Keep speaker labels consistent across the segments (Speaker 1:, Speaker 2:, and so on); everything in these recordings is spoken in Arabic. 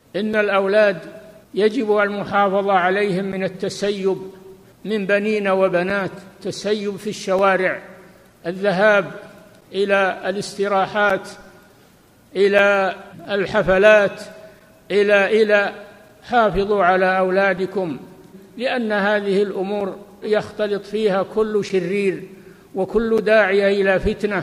Speaker 1: إن الأولاد يجب المحافظة عليهم من التسيب من بنين وبنات، تسيب في الشوارع، الذهاب إلى الاستراحات، إلى الحفلات، إلى حافظوا على أولادكم، لأن هذه الأمور يختلط فيها كل شرير وكل داعية إلى فتنة.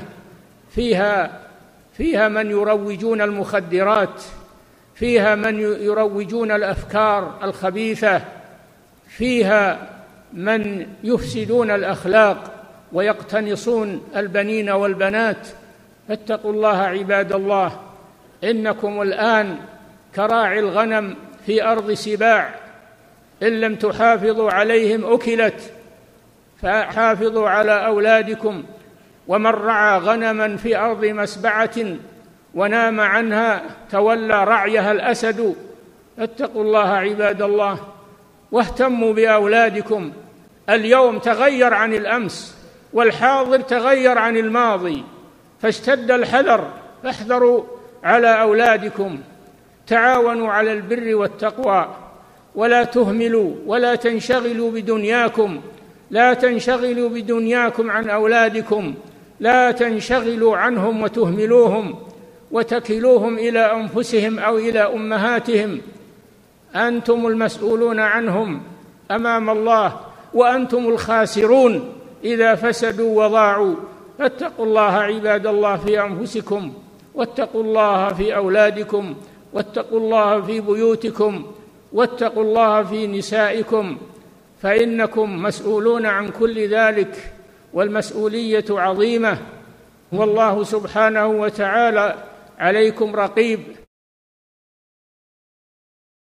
Speaker 1: فيها من يروجون المخدرات، فيها من يروجون الأفكار الخبيثة، فيها من يفسدون الأخلاق ويقتنصون البنين والبنات. فاتقوا الله عباد الله، إنكم الآن كراعي الغنم في أرض سباع، إن لم تحافظوا عليهم أكلت، فحافظوا على أولادكم. ومن رعى غنما في أرض مسبعة ونام عنها تولى رعيها الأسد. اتقوا الله عباد الله واهتموا بأولادكم. اليوم تغير عن الأمس، والحاضر تغير عن الماضي، فاشتد الحذر، فاحذروا على أولادكم. تعاونوا على البر والتقوى، ولا تهملوا ولا تنشغلوا بدنياكم، لا تنشغلوا بدنياكم عن أولادكم، لا تنشغلوا عنهم وتهملوهم وتكلوهم إلى أنفسهم أو إلى أمهاتهم. أنتم المسؤولون عنهم أمام الله، وأنتم الخاسرون إذا فسدوا وضاعوا. فاتقوا الله عباد الله في أنفسكم، واتقوا الله في أولادكم، واتقوا الله في بيوتكم، واتقوا الله في نسائكم، فإنكم مسؤولون عن كل ذلك، والمسؤولية عظيمة، والله سبحانه وتعالى عليكم رقيب.